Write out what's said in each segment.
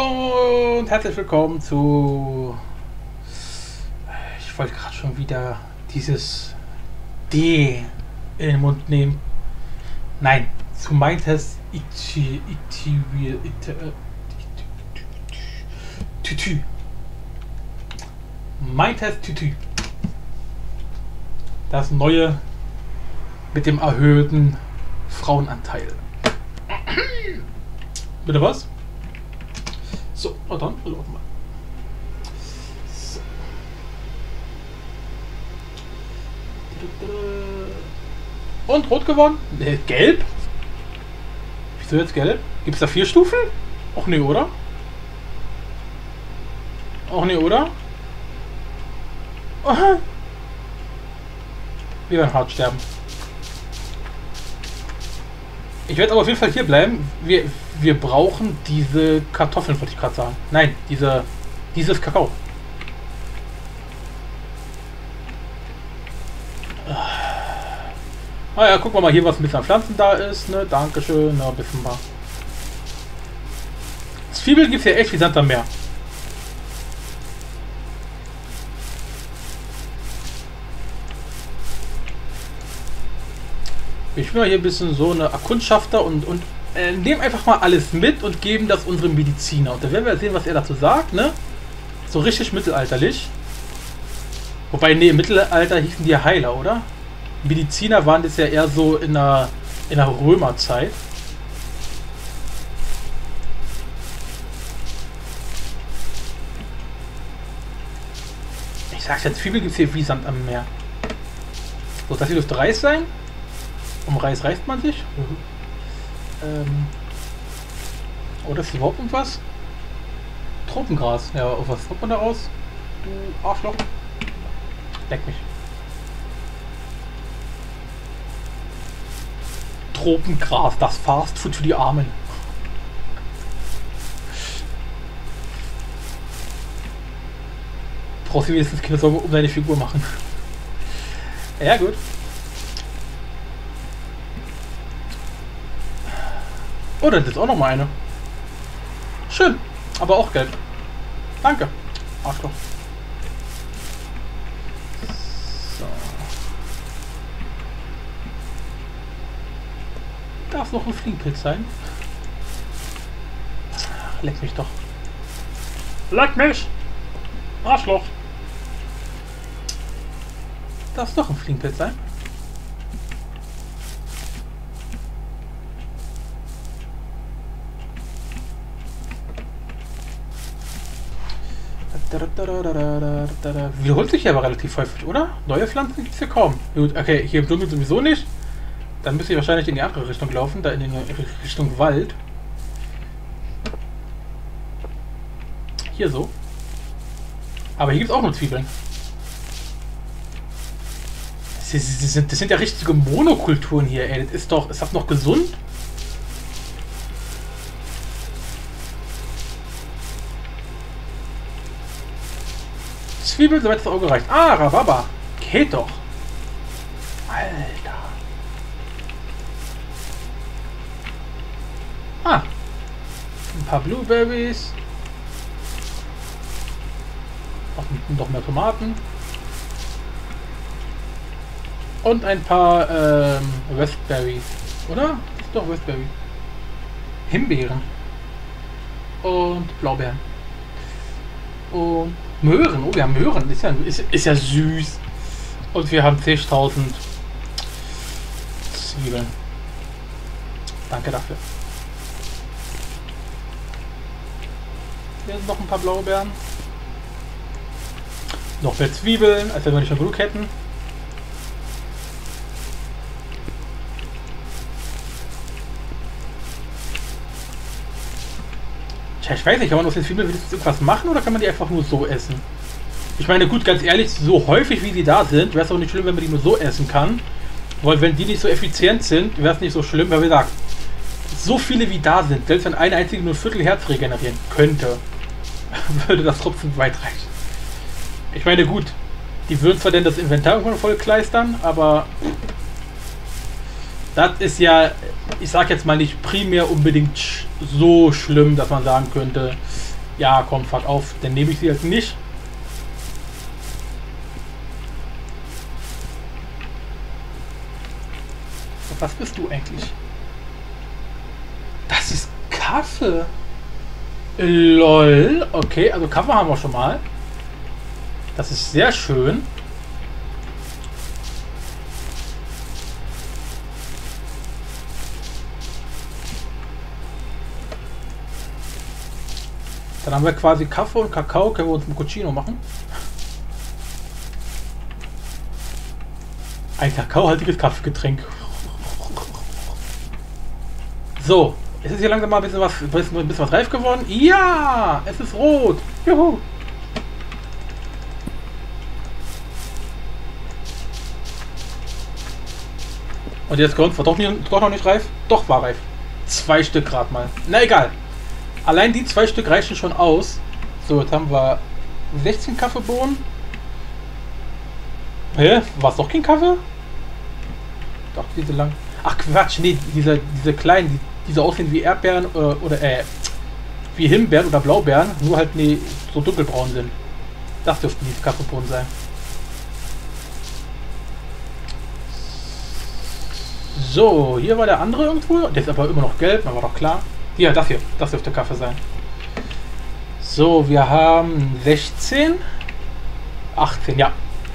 Und herzlich willkommen zu... Ich wollte gerade schon wieder dieses D in den Mund nehmen. Nein, zu Mindtest Tütü. Mindtest Tütü. Das neue mit dem erhöhten Frauenanteil. Bitte was? So, na dann, laufen wir. So. Und rot gewonnen? Ne, gelb? Wieso jetzt gelb? Gibt es da 4 Stufen? Och ne, oder? Och ne, oder? Aha. Wir werden hart sterben. Ich werde aber auf jeden Fall hier bleiben. Wir brauchen diese Kartoffeln, wollte ich gerade sagen. Nein, dieses Kakao. Ah ja, gucken wir mal hier, was ein bisschen an Pflanzen da ist. Ne? Dankeschön. Na, ein bisschen mal. Zwiebeln gibt es ja echt wie Sand am Meer. Ich bin mal hier ein bisschen so eine Erkundschafter und nehmen einfach mal alles mit und geben das unserem Mediziner. Und dann werden wir sehen, was er dazu sagt, ne? So richtig mittelalterlich. Wobei, ne, im Mittelalter hießen die ja Heiler, oder? Mediziner waren das ja eher so in der Römerzeit. Ich sag's jetzt, Zwiebeln gibt es hier wie Sand am Meer. So, das hier dürfte Reis sein. Um Reis reißt man sich. Oder ist überhaupt irgendwas? Tropengras. Ja, auf was kommt man da raus? Du Arschloch. Leck mich. Tropengras, das Fastfood für die Armen. Brauchst du wenigstens keine Sorge um deine Figur machen. Ja, gut. Oh, dann ist auch noch mal eine. Schön, aber auch gelb. Danke. Arschloch. So. Darf noch ein Fliegenpilz sein? Leck mich doch. Leck mich! Arschloch. Darf es doch ein Fliegenpilz sein? Wiederholt sich aber relativ häufig, oder? Neue Pflanzen gibt es hier kaum. Gut, okay, hier im Dschungel sowieso nicht. Dann müsste ich wahrscheinlich in die andere Richtung laufen, da in die Richtung Wald. Hier so. Aber hier gibt es auch nur Zwiebeln. Das sind ja richtige Monokulturen hier, ey. Ist das noch gesund? Zwiebeln, soweit das Auge reicht. Ah, Rhabarber. Geht doch. Alter. Ah. Ein paar Blueberries. Noch mehr Tomaten. Und ein paar Westberries. Oder? Das ist doch Westberry. Himbeeren. Und Blaubeeren. Und Möhren. Oh, wir haben Möhren. Ist ja süß. Und wir haben 10.000 Zwiebeln. Danke dafür. Hier sind noch ein paar Blaubeeren. Noch mehr Zwiebeln, als wenn wir nicht schon genug hätten. Tja, ich weiß nicht, kann man aus den Zwiebeln wenigstens irgendwas machen oder kann man die einfach nur so essen? Ich meine, gut, ganz ehrlich, so häufig wie die da sind, wäre es auch nicht schlimm, wenn man die nur so essen kann. Weil wenn die nicht so effizient sind, wäre es nicht so schlimm, weil wir sagen, so viele wie da sind, selbst wenn eine einzige nur ein Viertel Herz regenerieren könnte, würde das trotzdem weit reichen. Ich meine, gut, die würden zwar denn das Inventar irgendwann voll kleistern, aber das ist ja, ich sag jetzt mal nicht primär unbedingt so schlimm, dass man sagen könnte, Ja, komm, fuck auf. Dann nehme ich sie halt nicht. Was bist du eigentlich? Das ist Kaffee. Lol. Okay, also Kaffee haben wir schon mal. Das ist sehr schön. Dann haben wir quasi Kaffee und Kakao. Können wir uns ein Cappuccino machen? Ein kakaohaltiges Kaffeegetränk. So, es ist hier langsam mal ein bisschen was reif geworden. Ja, es ist rot. Juhu. Und jetzt kommt, war doch noch nicht reif? Doch, war reif. 2 Stück gerade mal. Na egal. Allein die 2 Stück reichen schon aus. So, jetzt haben wir 16 Kaffeebohnen. Hä? War es doch kein Kaffee? Doch, diese lang. Ach Quatsch, nee, diese kleinen, die so aussehen wie Erdbeeren oder wie Himbeeren oder Blaubeeren, nur halt nee, so dunkelbraun sind. Das dürften diese Kaffeebohnen sein. So, hier war der andere irgendwo. Der ist aber immer noch gelb, aber doch klar. Ja, das hier. Das dürfte Kaffee sein. So, wir haben 16. 18, ja.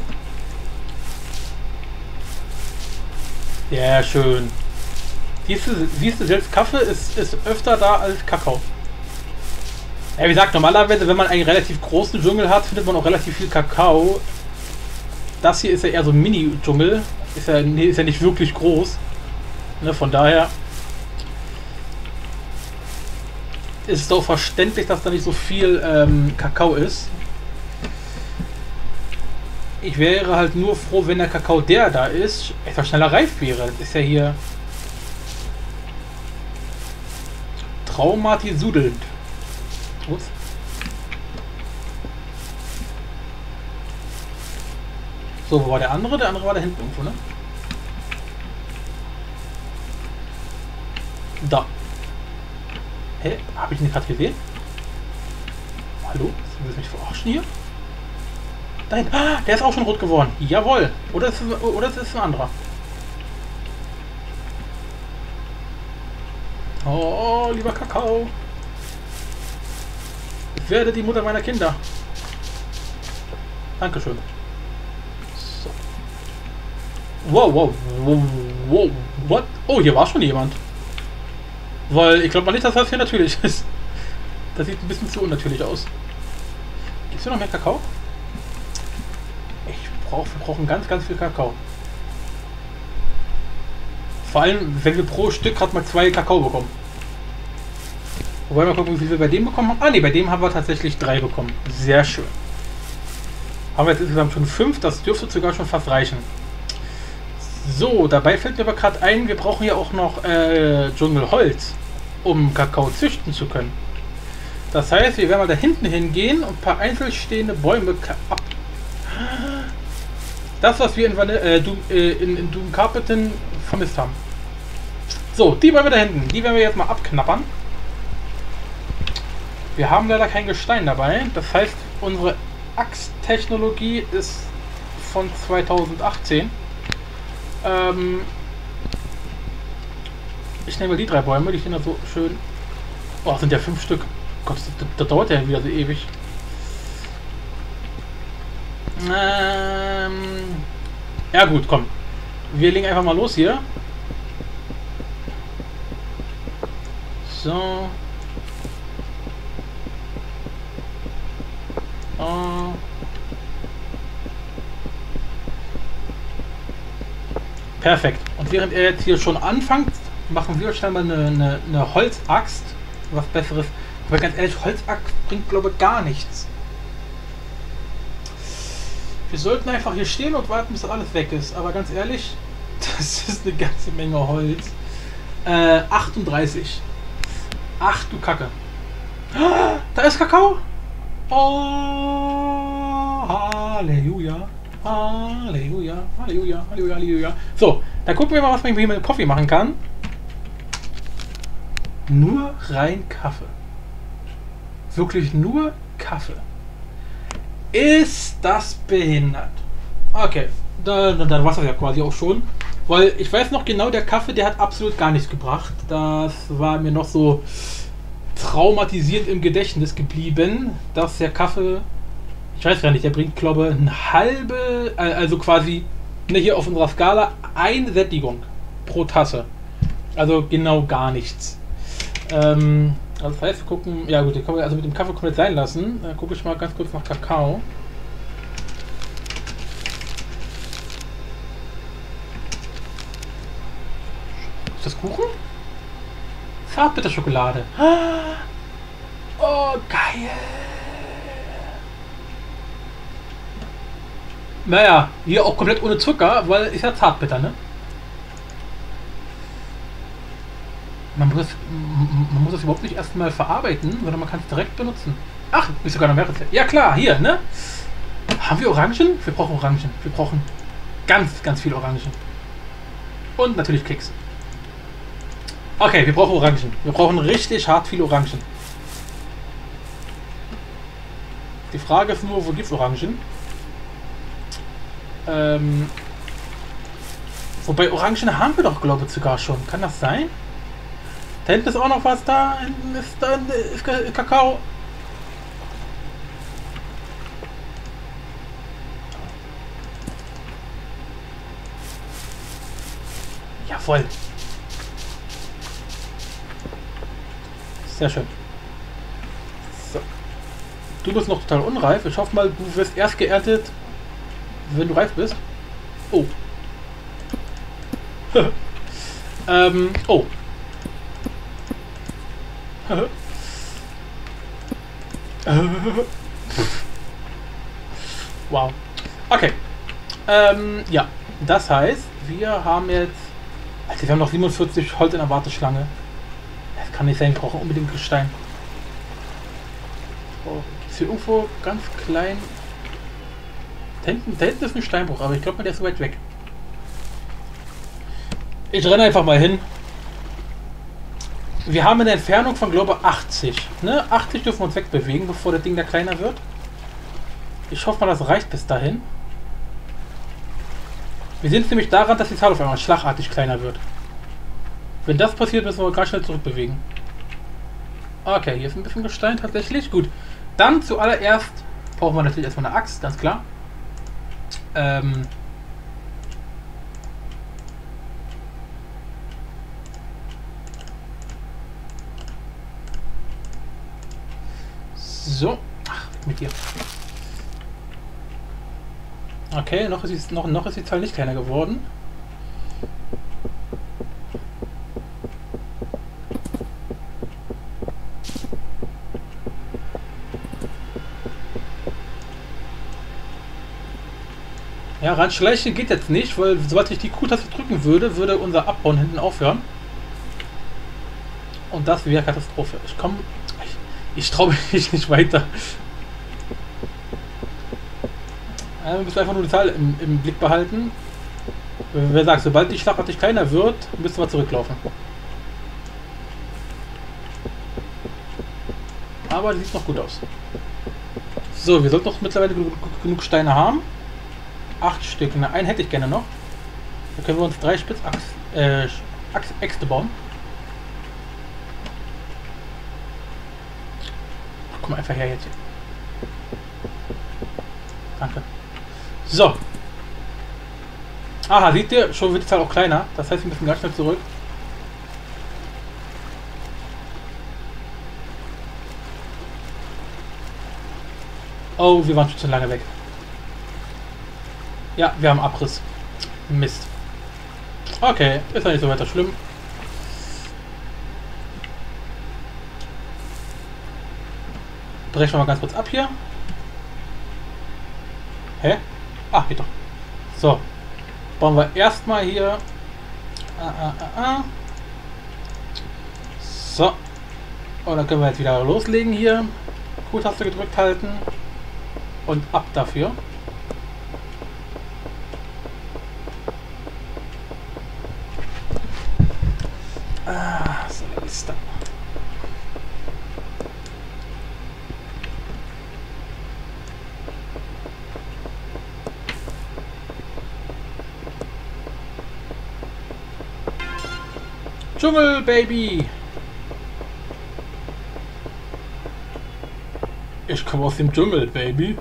Ja, schön. Siehst du, selbst Kaffee ist öfter da als Kakao. Ja, wie gesagt, normalerweise, wenn man einen relativ großen Dschungel hat, findet man auch relativ viel Kakao. Das hier ist ja eher so ein Mini-Dschungel. Ist ja nicht wirklich groß. Ne, von daher ist es doch verständlich, dass da nicht so viel Kakao ist. Ich wäre halt nur froh, wenn der Kakao, der da ist, etwas schneller reif wäre. Das ist ja hier traumatisudelnd. Ups. So, wo war der andere? Der andere war da hinten irgendwo, ne? Da. Hä? Habe ich ihn gerade gesehen? Hallo? Willst du mich verarschen hier? Nein, ah, der ist auch schon rot geworden. Jawohl. Oder es ist ein anderer. Oh, lieber Kakao. Ich werde die Mutter meiner Kinder. Dankeschön. So. Wow, wow, wow, wow, what? Oh, hier war schon jemand. Weil ich glaube mal nicht, dass das hier natürlich ist. Das sieht ein bisschen zu unnatürlich aus. Gibt es hier noch mehr Kakao? Wir brauchen ganz, ganz viel Kakao. Vor allem, wenn wir pro Stück gerade mal 2 Kakao bekommen. Wobei mal gucken, wie viel wir bei dem bekommen haben. Ah ne, bei dem haben wir tatsächlich 3 bekommen. Sehr schön. Haben wir jetzt insgesamt schon 5. Das dürfte sogar schon fast reichen. So, dabei fällt mir aber gerade ein, wir brauchen ja auch noch Dschungelholz, um Kakao züchten zu können. Das heißt, wir werden mal da hinten hingehen und ein paar einzelstehende Bäume ab. Das, was wir in Doom Carpeting vermisst haben. So, die Bäume da hinten, die werden wir jetzt mal abknappern. Wir haben leider kein Gestein dabei. Das heißt, unsere Axttechnologie ist von 2018. Ich nehme mal die 3 Bäume, die stehen da so schön. Oh, das sind ja 5 Stück. Gott, das dauert ja wieder so ewig. Ja gut, komm. Wir legen einfach mal los hier. So. Oh. Perfekt. Und während er jetzt hier schon anfängt, machen wir schnell mal eine Holzaxt. Was Besseres. Aber ganz ehrlich, Holzaxt bringt, glaube ich, gar nichts. Wir sollten einfach hier stehen und warten, bis das alles weg ist. Aber ganz ehrlich, das ist eine ganze Menge Holz. 38. Ach du Kacke. Da ist Kakao. Oh, Halleluja. Halleluja. Halleluja. Halleluja. Halleluja. So, dann gucken wir mal, was man hier mit dem Kaffee machen kann. Nur rein Kaffee. Wirklich nur Kaffee. Ist das behindert? Okay, dann war es das ja quasi auch schon. Weil ich weiß noch genau, der Kaffee, der hat absolut gar nichts gebracht. Das war mir noch so traumatisierend im Gedächtnis geblieben, dass der Kaffee, ich weiß gar nicht, der bringt, glaube ich, eine halbe, also quasi, ne, hier auf unserer Skala, eine Sättigung pro Tasse. Also genau gar nichts. Also das heißt, wir gucken, ja gut, den können wir also mit dem Kaffee komplett sein lassen. Dann gucke ich mal ganz kurz nach Kakao. Ist das Kuchen? Zartbitterschokolade. Oh, geil. Naja, hier auch komplett ohne Zucker, weil ist ja Zartbitter, ne? Man muss das überhaupt nicht erstmal verarbeiten, sondern man kann es direkt benutzen. Ach, ist sogar noch mehr Rezept. Ja klar, hier, ne? Haben wir Orangen? Wir brauchen Orangen. Wir brauchen ganz, ganz viel Orangen. Und natürlich Keks. Okay, wir brauchen Orangen. Wir brauchen richtig hart viel Orangen. Die Frage ist nur, wo gibt es Orangen? Wobei Orangen haben wir doch, glaube ich, sogar schon. Kann das sein? Da hinten ist auch noch was, da hinten ist Kakao. Jawohl. Sehr schön. So. Du bist noch total unreif. Ich hoffe mal, du wirst erst geerntet, wenn du reif bist. Oh. Oh. Wow. Okay. Ja. Das heißt, wir haben jetzt... Also wir haben noch 47 Holz in der Warteschlange. Das kann nicht sein, wir brauchen unbedingt Gestein. Oh, ist hier irgendwo ganz klein... Da hinten ist ein Steinbruch, aber ich glaube, der ist so weit weg. Ich renne einfach mal hin. Wir haben eine Entfernung von, glaube ich, 80. Ne? 80 dürfen wir uns wegbewegen, bevor das Ding da kleiner wird. Ich hoffe mal, das reicht bis dahin. Wir sehen es nämlich daran, dass die Zahl auf einmal schlagartig kleiner wird. Wenn das passiert, müssen wir ganz schnell zurückbewegen. Okay, hier ist ein bisschen Gestein tatsächlich. Gut. Dann zuallererst brauchen wir natürlich erstmal eine Axt, ganz klar. So. Ach, weg mit dir. Okay, noch ist die Zahl nicht kleiner geworden. Ja, ranschleichen geht jetzt nicht, weil sobald ich die Q-Taste drücken würde, würde unser Abbauen hinten aufhören. Und das wäre Katastrophe. Ich traue mich nicht weiter. Wir müssen einfach nur die Zahl im Blick behalten. Wer sagt, sobald die schlagartig kleiner wird, müssen wir zurücklaufen. Aber die sieht noch gut aus. So, wir sollten noch mittlerweile genug Steine haben. 8 Stück. Na, einen hätte ich gerne noch. Da können wir uns 3 Spitzäxte bauen. Ach, komm einfach her jetzt. Danke. So. Aha, seht ihr? Schon wird die Zahl auch kleiner. Das heißt, wir müssen ganz schnell zurück. Oh, wir waren schon zu lange weg. Ja, wir haben Abriss. Mist. Okay, ist ja nicht so weiter schlimm. Brechen wir mal ganz kurz ab hier. Hä? Ach, geht doch. So. Bauen wir erstmal hier. So. Und dann können wir jetzt wieder loslegen hier. Q-Taste gedrückt halten. Und ab dafür. So ist das. Dschungel, Baby! Ich komme aus dem Dschungel, Baby.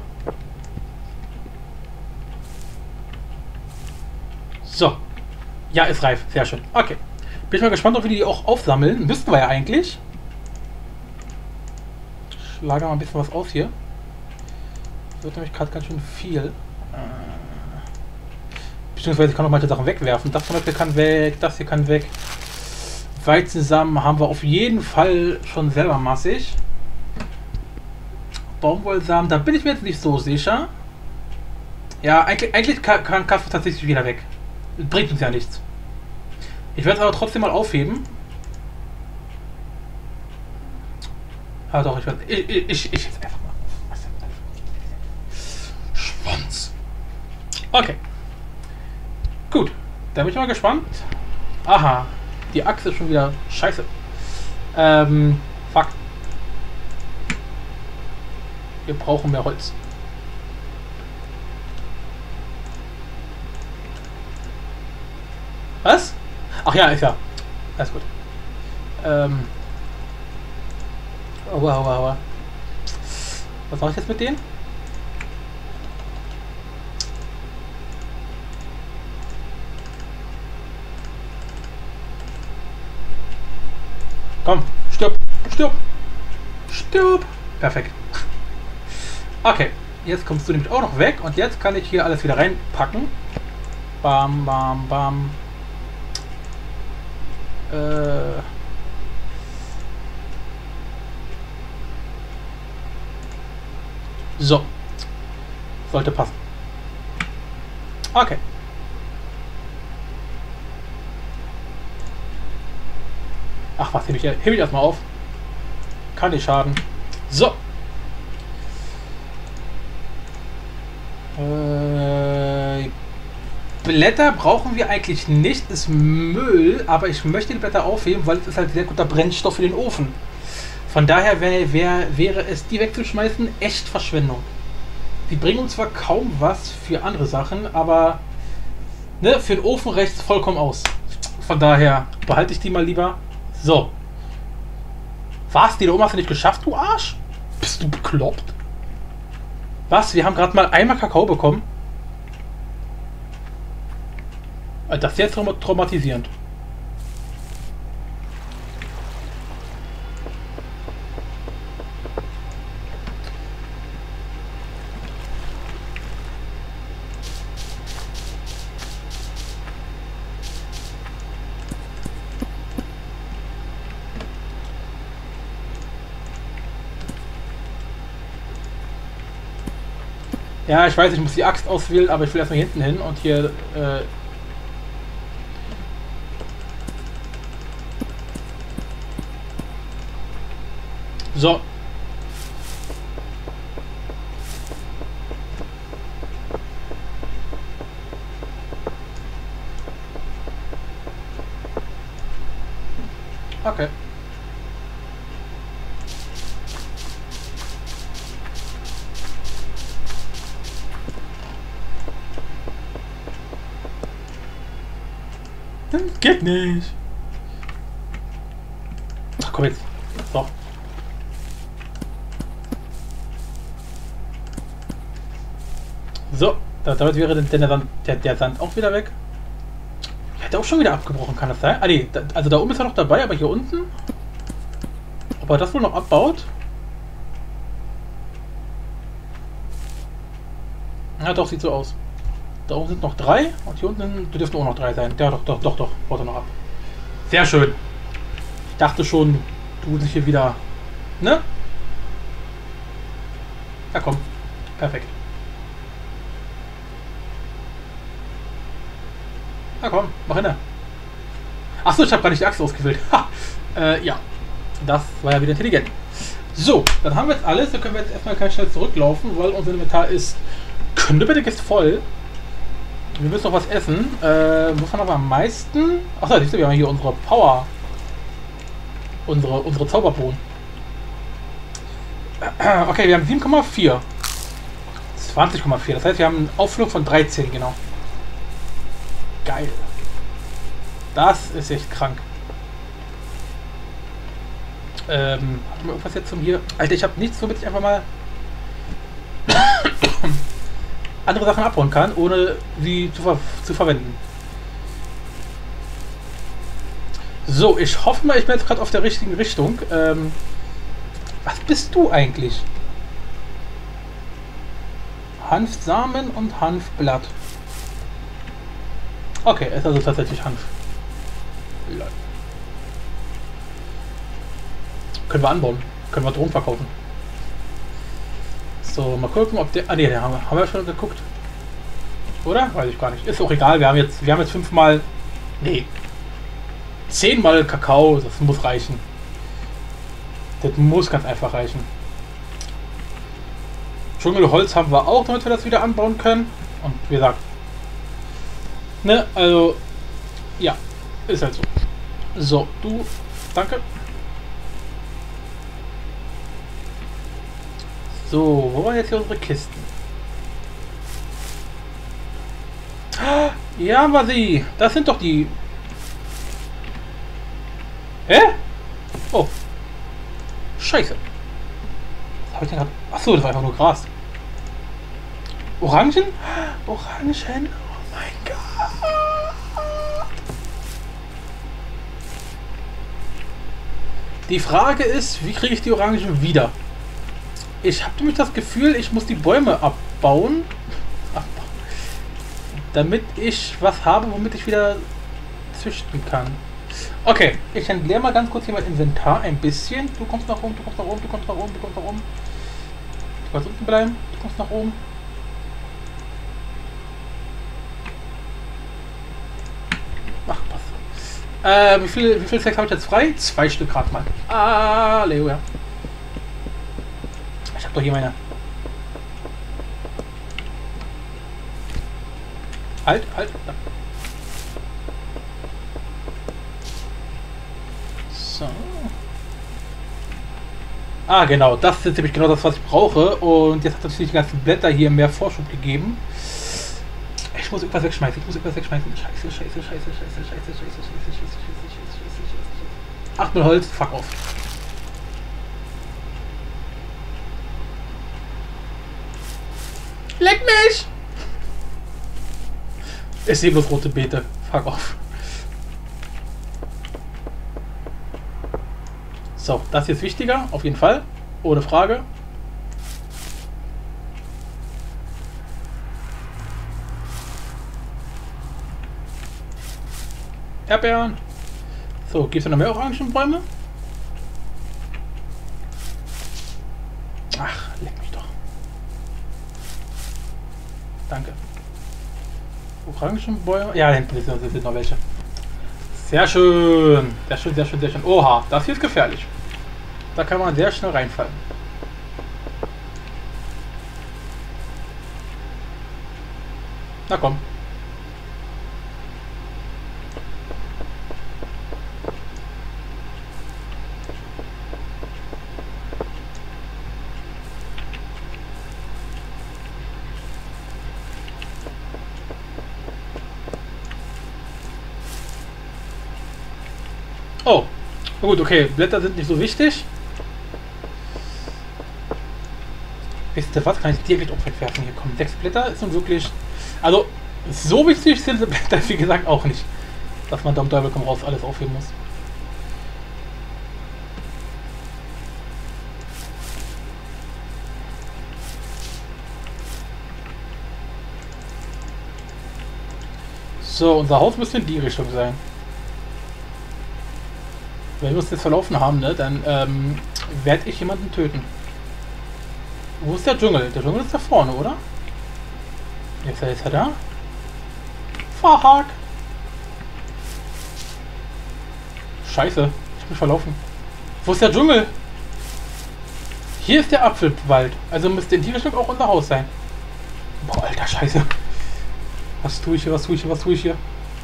So. Ja, ist reif. Sehr schön. Okay. Bin ich mal gespannt, ob wir die auch aufsammeln. Müssten wir ja eigentlich. Schlage mal ein bisschen was aus hier. Das wird nämlich gerade ganz schön viel. Beziehungsweise ich kann auch manche Sachen wegwerfen. Das zum Beispiel kann weg, das hier kann weg. Weizensamen haben wir auf jeden Fall schon selber massig. Baumwollsamen, da bin ich mir jetzt nicht so sicher. Ja, eigentlich kann Kasper tatsächlich wieder weg. Bringt uns ja nichts. Ich werde es aber trotzdem mal aufheben. Ah doch, ich werde. Ich jetzt einfach mal. Schwanz. Okay. Gut. Da bin ich mal gespannt. Aha. Die Achse ist schon wieder scheiße. Fuck. Wir brauchen mehr Holz. Was? Ach ja, ist ja. Alles gut. Aua, aua, aua. Was mache ich jetzt mit denen? Komm, stirb, stirb, stirb. Perfekt. Okay, jetzt kommst du nämlich auch noch weg und jetzt kann ich hier alles wieder reinpacken. Bam, bam, bam. So. Sollte passen. Okay. Ach was, hebe ich erstmal auf. Kann nicht schaden. So. Blätter brauchen wir eigentlich nicht, ist Müll, aber ich möchte die Blätter aufheben, weil es ist halt sehr guter Brennstoff für den Ofen. Von daher wäre es, die wegzuschmeißen, echt Verschwendung. Die bringen uns zwar kaum was für andere Sachen, aber ne, für den Ofen reicht es vollkommen aus. Von daher behalte ich die mal lieber. So. Was? Die da oben hast du nicht geschafft, du Arsch? Bist du bekloppt? Was? Wir haben gerade mal einmal Kakao bekommen. Das ist jetzt traumatisierend. Ja, ich weiß, ich muss die Axt auswählen, aber ich will erstmal hier hinten hin und hier so. Okay. Geht nicht. Ach komm jetzt. So. So, damit wäre der Sand auch wieder weg. Ich hätte auch schon wieder abgebrochen, kann das sein? Ah nee, also da oben ist er noch dabei, aber hier unten? Ob er das wohl noch abbaut? Ja doch, sieht so aus. Da oben sind noch 3 und hier unten dürften auch noch 3 sein. Ja, doch, baut er noch ab. Sehr schön. Ich dachte schon, du willst hier wieder... Ne? Ja komm, perfekt. Na komm, mach hin. Achso, ich habe gar nicht die Axt ausgewählt. Ha! Ja, das war ja wieder intelligent. So, dann haben wir jetzt alles. Da können wir jetzt erstmal ganz schnell zurücklaufen, weil unser Inventar ist knüppelig ist voll. Wir müssen noch was essen. Wovon haben wir am meisten? Achso, siehst du, wir haben hier unsere Power. Unsere Zauberbohnen. Okay, wir haben 7,4. 20,4. Das heißt, wir haben einen Auflug von 13, genau. Geil. Das ist echt krank. Haben wir irgendwas jetzt zum hier? Alter, ich habe nichts, womit ich einfach mal andere Sachen abbauen kann, ohne sie zu verwenden. So, ich hoffe mal, ich bin jetzt gerade auf der richtigen Richtung. Was bist du eigentlich? Hanfsamen und Hanfblatt. Okay, ist also tatsächlich Hanf. Lol. Können wir anbauen. Können wir Drohnen verkaufen. So, mal gucken, ob der... Ah ne, den haben wir schon geguckt. Oder? Weiß ich gar nicht. Ist auch egal, wir haben jetzt 5-mal... Nee. 10-mal Kakao, das muss reichen. Das muss ganz einfach reichen. Dschungelholz haben wir auch, damit wir das wieder anbauen können. Und wie gesagt... Ne, also... Ja, ist halt so. So, du... Danke. So, wo waren jetzt hier unsere Kisten? Ja, war sie. Das sind doch die... Hä? Oh. Scheiße. Was habe ich denn gerade... Achso, das war einfach nur Gras. Orangen? Orangen? Oh mein Gott. Die Frage ist, wie kriege ich die Orangen wieder? Ich habe nämlich das Gefühl, ich muss die Bäume abbauen, damit ich was habe, womit ich wieder züchten kann. Okay, ich entleere mal ganz kurz hier mein Inventar ein bisschen. Du kommst nach oben, du kommst nach oben, du kommst nach oben, du kommst nach oben. Du kannst unten bleiben, du kommst nach oben. Ach, passt. Wie viel Sex habe ich jetzt frei? 2 Stück gerade mal. Halleluja. Ich habe doch hier meine... Halt. Da. So. Ah, genau. Das ist nämlich genau das, was ich brauche. Und jetzt hat natürlich die ganzen Blätter hier mehr Vorschub gegeben. Ich muss irgendwas wegschmeißen. Scheiße. 8 Holz. Fuck off. Leck mich! Ich sehe bloß rote Beete. Fuck off. So, das hier ist wichtiger, auf jeden Fall. Ohne Frage. Erdbeeren. So, gibt es da noch mehr Orangenbäume? Ach, leck mich doch. Danke. Orangenbäume. Ja, hinten sind noch welche. Sehr schön. Sehr schön. Oha, das hier ist gefährlich. Da kann man sehr schnell reinfallen. Na komm. Oh, na gut, okay, Blätter sind nicht so wichtig. Wisst ihr was, kann ich direkt auch wegwerfen? Hier kommen 6 Blätter, ist nun wirklich... Also, so wichtig sind die Blätter, wie gesagt, auch nicht. Dass man da um Teufel komm raus alles aufheben muss. So, unser Haus müsste in die Richtung sein. Wenn wir uns jetzt verlaufen haben, ne, dann werde ich jemanden töten. Wo ist der Dschungel? Der Dschungel ist da vorne, oder? Jetzt ist er da. Fuck! Scheiße, ich hab mich verlaufen. Wo ist der Dschungel? Hier ist der Apfelwald. Also müsste in die Richtung auch unser Haus sein. Boah, alter Scheiße. Was tue ich hier?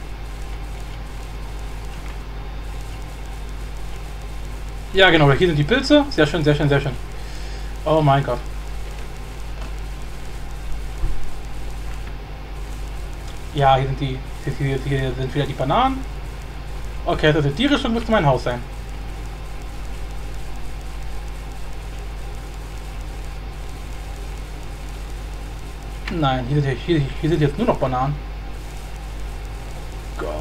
Ja, genau, hier sind die Pilze. Sehr schön. Oh mein Gott. Ja, hier sind wieder die Bananen. Okay, also die Richtung müsste mein Haus sein. Nein, hier sind jetzt nur noch Bananen. Gott.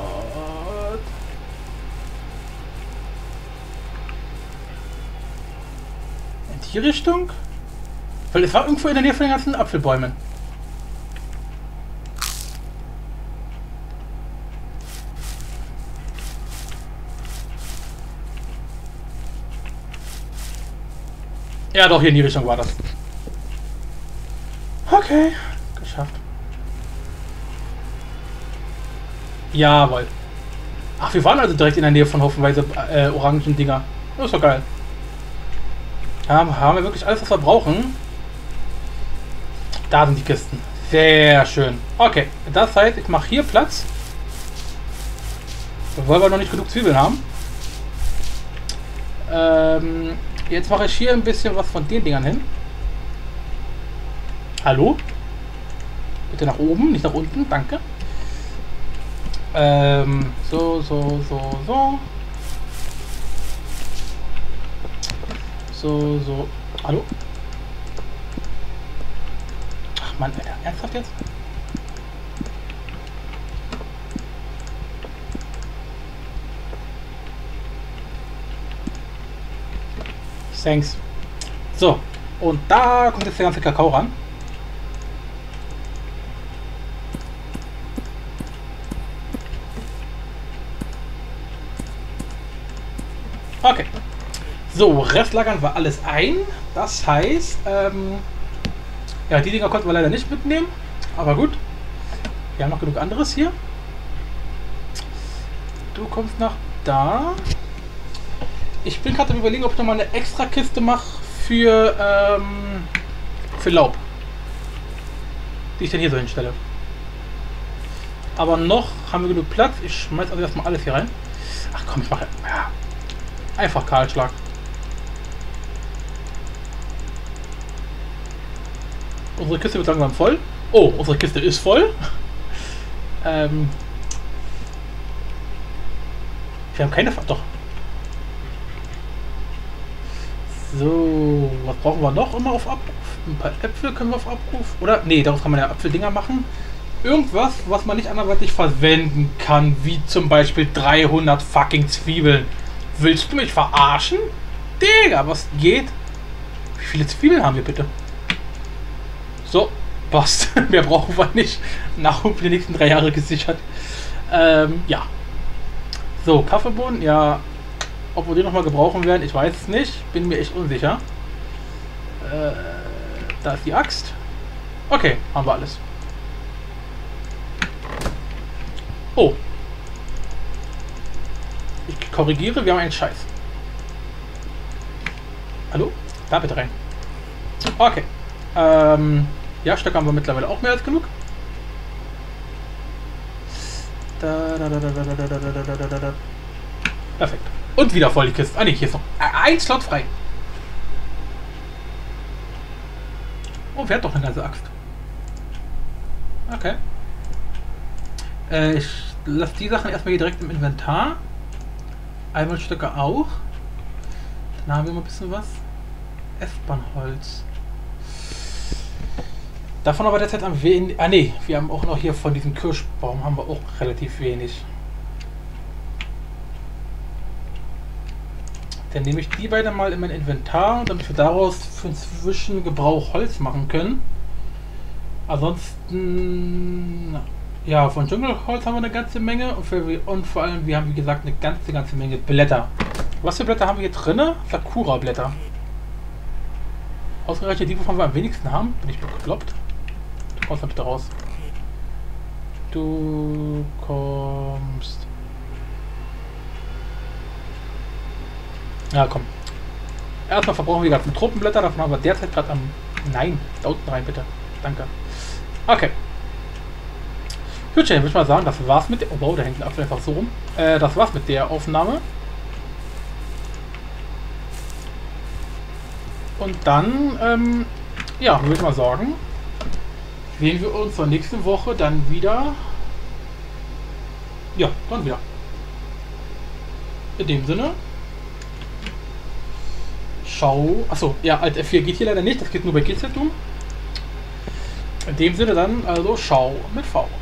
In die Richtung? Weil es war irgendwo in der Nähe von den ganzen Apfelbäumen. Ja, doch, hier in die Richtung war das. Okay, geschafft. Jawohl. Ach, wir waren also direkt in der Nähe von hoffenweise orangen Dinger. Das ist doch geil. Haben wir wirklich alles, was wir brauchen? Da sind die Kisten. Sehr schön. Okay, das heißt, ich mache hier Platz. Weil wir noch nicht genug Zwiebeln haben. Jetzt mache ich hier ein bisschen was von den Dingern hin. Hallo? Bitte nach oben, nicht nach unten, danke. So. So. Hallo? Ach Mann, Alter, ernsthaft jetzt? Thanks. So, und da kommt jetzt der ganze Kakao ran. Okay. So, Rest lagern wir alles ein. Das heißt, ja, die Dinger konnten wir leider nicht mitnehmen. Aber gut. Wir haben noch genug anderes hier. Du kommst nach da. Ich bin gerade am Überlegen, ob ich nochmal eine extra Kiste mache für Laub. Die ich dann hier so hinstelle. Aber noch haben wir genug Platz. Ich schmeiß also erstmal alles hier rein. Ach komm, ich mache ja, einfach Kahlschlag. Unsere Kiste wird langsam voll. Oh, unsere Kiste ist voll. Wir haben keine... Doch. So, was brauchen wir noch immer auf Abruf? Ein paar Äpfel können wir auf Abruf. Oder? Nee, daraus kann man ja Apfeldinger machen. Irgendwas, was man nicht anderweitig verwenden kann, wie zum Beispiel 300 fucking Zwiebeln. Willst du mich verarschen? Digga, was geht? Wie viele Zwiebeln haben wir bitte? So, passt. Mehr brauchen wir nicht. Nahrung für die nächsten 3 Jahre gesichert. Ja. So, Kaffeebohnen, ja. Ob wir die nochmal gebrauchen werden, ich weiß es nicht. Bin mir echt unsicher. Da ist die Axt. Okay, haben wir alles. Oh. Ich korrigiere, wir haben einen Scheiß. Hallo? Da bitte rein. Okay. Ja, Stöcke haben wir mittlerweile auch mehr als genug. Perfekt. Und wieder voll die Kiste. Ah ne, hier ist noch ein Slot frei. Oh, wer hat doch eine ganze Axt? Okay. Ich lasse die Sachen erstmal hier direkt im Inventar. Einmal Stöcke auch. Dann haben wir mal ein bisschen was. Espanholz. Davon aber derzeit am wenig. Ah ne, wir haben auch noch hier von diesem Kirschbaum haben wir auch relativ wenig. Dann nehme ich die beiden mal in mein Inventar, damit wir daraus für den Zwischengebrauch Holz machen können. Ansonsten, ja, von Dschungelholz haben wir eine ganze Menge und vor allem, wir haben wie gesagt eine ganze Menge Blätter. Was für Blätter haben wir hier drin? Sakura-Blätter. Ausgerechnet die, wovon wir am wenigsten haben. Bin ich bekloppt? Du kommst mal bitte raus. Du kommst. Ja, komm. Erstmal verbrauchen wir gerade Tropenblätter, davon haben wir derzeit gerade am... Nein, da unten rein bitte. Danke. Okay. Gut, dann würde ich mal sagen, das war's mit der... Oh wow, da hängt ein Apfel einfach so rum. Das war's mit der Aufnahme. Und dann, ja, würde ich mal sagen, sehen wir uns zur nächsten Woche dann wieder. Ja, dann wieder. In dem Sinne. Schau. Achso, ja, Alt F4 geht hier leider nicht. Das geht nur bei GZ. In dem Sinne dann, also schau mit V.